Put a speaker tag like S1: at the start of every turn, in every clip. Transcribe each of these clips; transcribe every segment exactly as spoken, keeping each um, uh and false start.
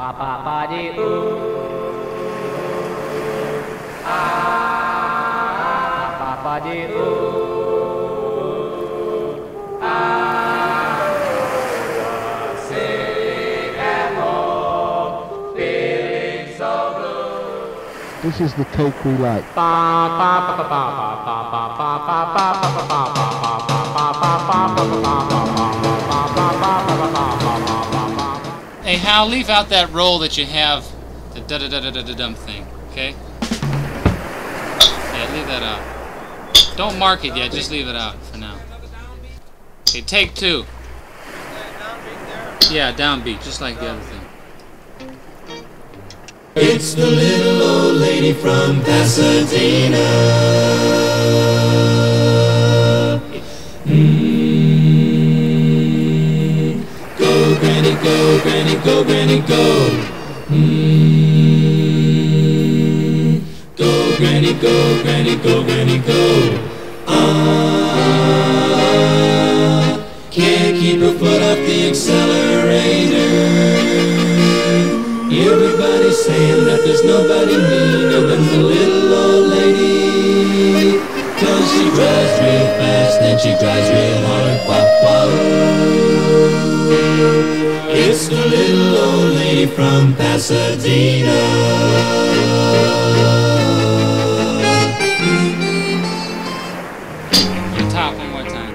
S1: pa pa pa dee ooh. Ah, pa pa dee ooh. Ah, sitting at home, feeling so blue.
S2: This is the take we like.
S3: Hey Hal, leave out that roll that you have, the da da da da da da dum thing, okay? Yeah, leave that out. Don't mark it yet, just leave it out for now. Okay, take two. Yeah, downbeat, just like the other thing.
S4: It's the little old lady from Pasadena. Mm. Go, Granny, go, Granny, go, Granny, go. Mm. Go, Granny, go, Granny, go, Granny, go. Ah, can't keep her foot off the accelerator. Everybody's saying that there's nobody meaner than the little old lady. Cause she drives real fast and she drives real hard. Wah, wah. It's the little old lady from Pasadena.
S3: The top one more time.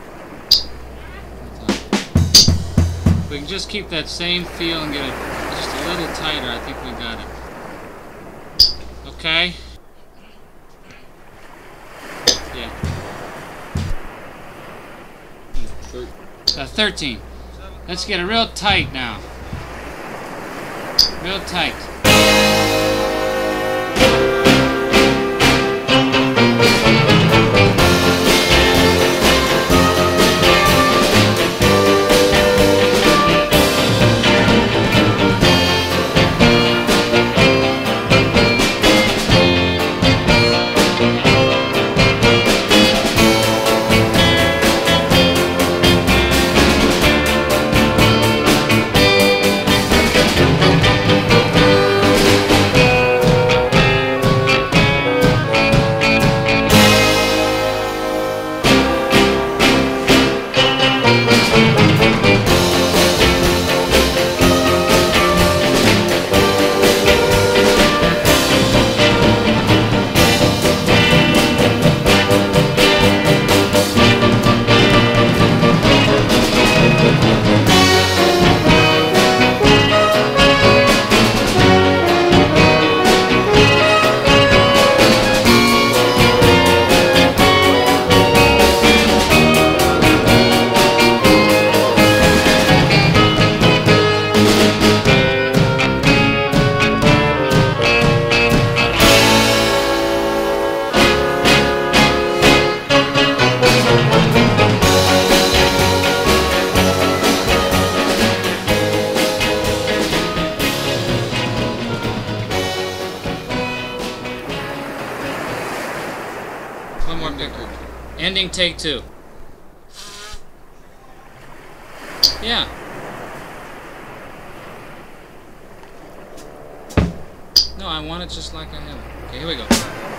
S3: We can just keep that same feel and get it just a little tighter. I think we got it. Okay. Yeah. Uh, thirteen. Let's get it real tight now. Real tight. Ending take two. Yeah. No, I want it just like I have it. Okay, here we go.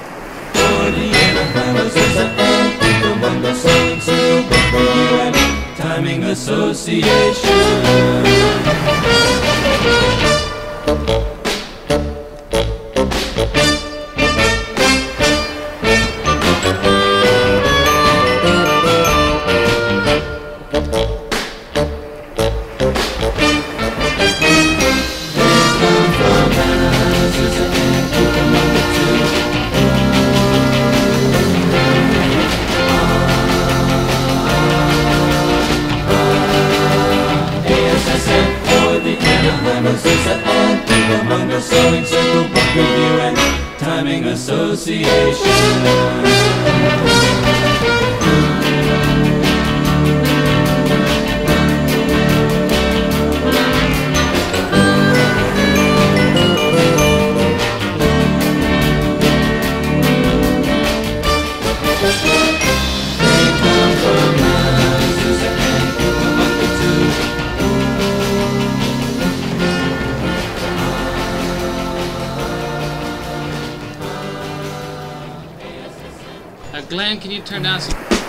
S4: Timing Association. Sewing Circle Book Review and Timing Association.
S3: Glenn, can you turn down some...